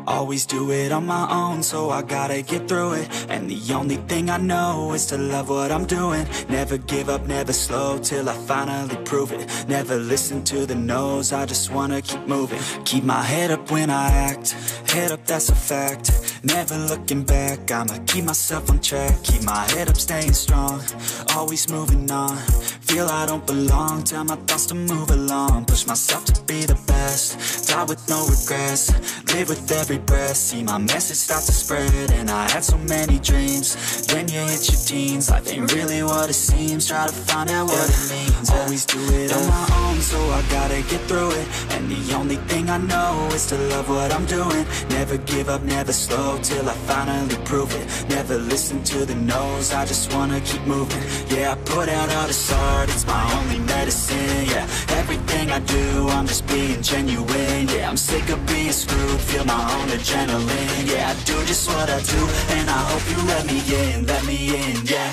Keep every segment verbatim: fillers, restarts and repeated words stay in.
Always do it on my own, so I gotta get through it. And the only thing I know is to love what I'm doing. Never give up, never slow, till I finally prove it. Never listen to the no's, I just wanna keep moving. Keep my head up when I act, head up, that's a fact. Never looking back, I'ma keep myself on track. Keep my head up, staying strong, always moving on. Feel I don't belong, tell my thoughts to move along. Push myself to be the best, die with no regrets. Live with every breath, see my message start to spread. And I had so many dreams, then you hit your teens. Life ain't really what it seems, try to find out what it means. Always do it on my own, so I gotta get through it. And the only thing I know is to love what I'm doing. Never give up, never slow, till I finally prove it. Never listen to the no's, I just wanna keep moving. Yeah, I put out all this art, it's my only medicine. Yeah, everything I do, I'm just being genuine. Yeah, I'm sick of being screwed, feel my own adrenaline. Yeah, I do just what I do, and I hope you let me in, let me in, yeah.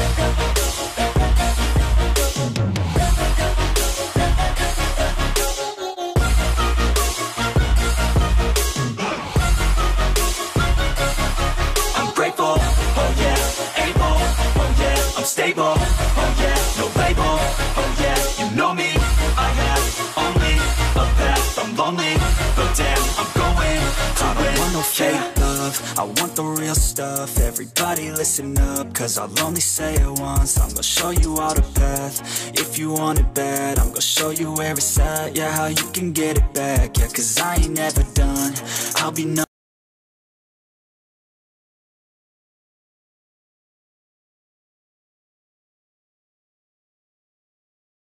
Stable, oh yeah, no label, oh yeah, you know me. I have only a path, I'm lonely, but damn, I'm going to win. I don't want no fake love, I want the real stuff. Everybody listen up, cause I'll only say it once. I'm gonna show you all the path, if you want it bad. I'm gonna show you where it's at, yeah, how you can get it back. Yeah, cause I ain't never done, I'll be number